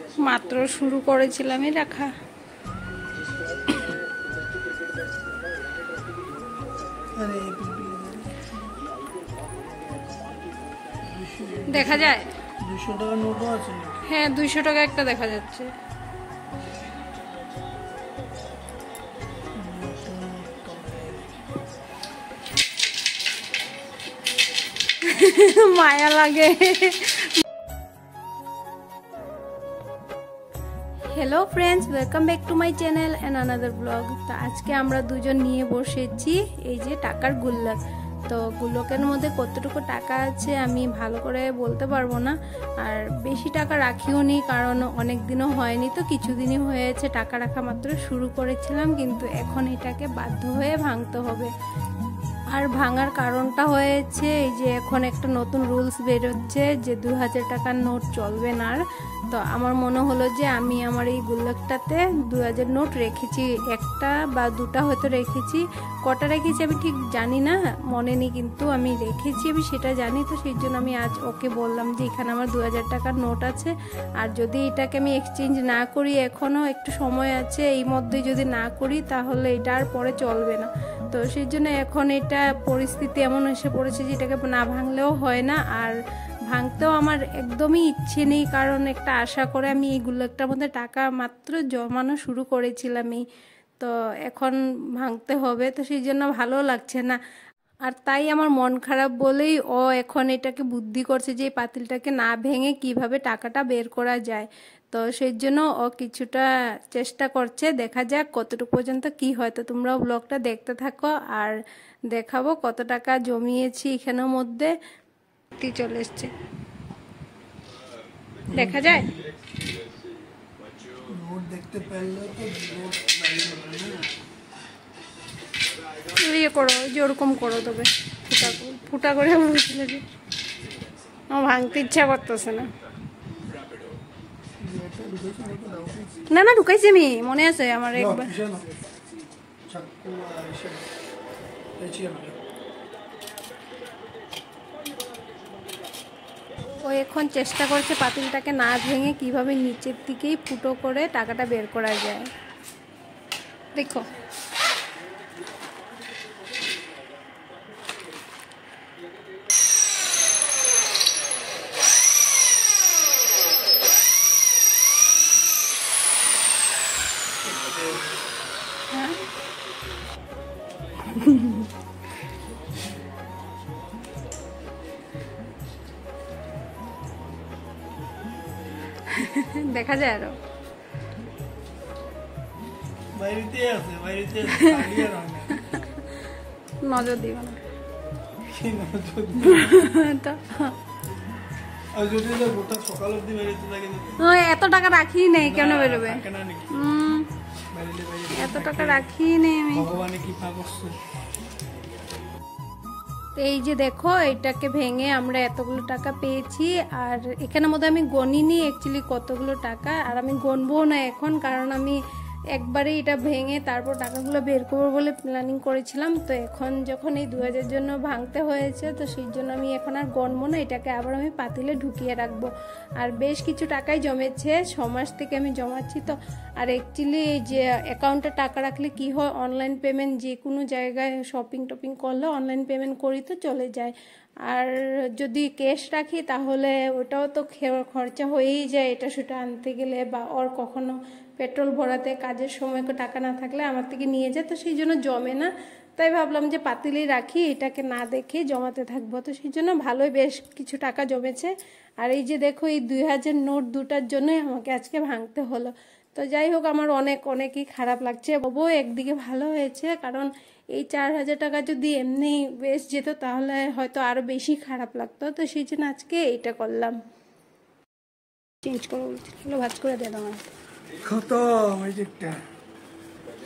মাত্র শুরু করেছিলামই রাখা। দেখা যায় 200 টাকা নোটও আছে। হ্যাঁ 200 টাকা একটা দেখা যাচ্ছে। মায়া লাগে। Hello friends, welcome back to my channel and another blog. তো আজকে আমরা দুজন নিয়ে বসেছি এই যে টাকার গুল্লক। তো গুল্লকের মধ্যে কতটুকু টাকা আছে আমি ভালো করে বলতে পারবো না, আর বেশি টাকা রাখিও নি, কারণ অনেক দিনও হয়নি, তো কিছুদিনই হয়েছে টাকা রাখা মাত্র শুরু করেছিলাম, কিন্তু এখন এটাকে বাধ্য হয়ে ভাঙতে হবে। আর ভাঙার কারণটা হয়েছে এই যে এখন একটা নতুন রুলস বেরোচ্ছে যে 2000 টাকার নোট চলবে না। আর তো আমার মনে হলো যে আমি আমার এই গুল্লকটাতে 2000 নোট রেখেছি, একটা বা দুটা হয়তো রেখেছি, কটা রেখেছি আমি ঠিক জানি না, মনে নেই, কিন্তু আমি রেখেছি আমি সেটা জানি। তো সেই জন্য আমি আজ ওকে বললাম যে এখানে আমার 2000 টাকার নোট আছে, আর যদি এটাকে আমি এক্সচেঞ্জ না করি, এখনও একটু সময় আছে, এই মধ্যে যদি না করি তাহলে এটা আর পরে চলবে না। তো সেই জন্য এখন এটা পরিস্থিতি এমন এসে পড়েছে যে এটাকে না ভাঙলেও হয় না, আর ভাঙতেও আমার একদমই ইচ্ছে নেই, কারণ একটা আশা করে আমি এইগুলো একটার মধ্যে টাকা মাত্র জমানো শুরু করেছিলাম তো এখন ভাঙতে হবে, তো সেই জন্য ভালো লাগছে না। আর তাই আমার মন খারাপ বলেই ও এখন এটাকে বুদ্ধি করছে যে এই পাতিলটাকে না ভেঙে কিভাবে টাকাটা বের করা যায়। তো সেই জন্য ও কিছুটা চেষ্টা করছে, দেখা যাক কতটুকু পর্যন্ত কি হয়। তো তোমরাও ব্লগটা দেখতে থাকো আর দেখাবো কত টাকা জমিয়েছি এখানের মধ্যে। চলে এসছে, দেখা যায় নোট দেখতে পারলে তো নোট ইয়ে করো, যে ওরকম করো, তবে ফুটা করে বলছিল যে আমার ভাঙতে ইচ্ছা করতেছে না। না না ঢুকাইছি আমি, মনে আছে আমার একবার। ও এখন চেষ্টা করছে পাতিলটাকে না ভেঙে কিভাবে নিচের দিকেই ফুটো করে টাকাটা বের করা যায়। দেখো হ্যাঁ দেখা যায় আরো নজর দিব না এত টাকা রাখি নেই, কেন বেরোবে? এত টাকা রাখি নেই আমি। এই যে দেখো এটাকে ভেঙে আমরা এতগুলো টাকা পেয়েছি, আর এখানের মধ্যে আমি গণিনি অ্যাকচুয়ালি কতগুলো টাকা, আর আমি গণবো না এখন, কারণ আমি একবারে এটা ভেঙে তারপর টাকাগুলো বের করবো বলে প্ল্যানিং করেছিলাম। তো এখন যখন এই 2000 জন্য ভাঙতে হয়েছে, তো সেই জন্য আমি এখন আর গণবো না, এটাকে আবার আমি পাতিলে ঢুকিয়ে রাখবো। আর বেশ কিছু টাকাই জমেছে, 6 মাস থেকে আমি জমাচ্ছি তো। আর অ্যাকচুয়ালি এই যে অ্যাকাউন্টে টাকা রাখলে কি হয়, অনলাইন পেমেন্ট যে কোনো জায়গায় শপিং টপিং করলে অনলাইন পেমেন্ট করি তো চলে যায়। আর যদি ক্যাশ রাখি তাহলে ওটাও তো খরচা হয়েই যায়, এটা সেটা আনতে গেলে, বা ওর কখনো পেট্রোল ভরাতে কাজের সময় টাকা না থাকলে আমার থেকে নিয়ে যায়, তো সেই জন্য জমে না। তাই ভাবলাম যে পাতিলেই রাখি, এটাকে না দেখে জমাতে থাকবো। তো সেই জন্য ভালোই বেশ কিছু টাকা জমেছে। আর এই যে দেখো এই 2000 নোট দুটার জন্যই আমাকে আজকে ভাঙতে হলো। তো যাই হোক আমার অনেকই খারাপ লাগছে, তবুও একদিকে ভালো হয়েছে, কারণ এই 4000 টাকা যদি এমনি বেশ যেত তাহলে হয়তো আরো বেশি খারাপ লাগতো। তো সেই জন্য আজকে এইটা করলাম। চেঞ্জ করো, ভাজ করে দিয়ে দাও। কত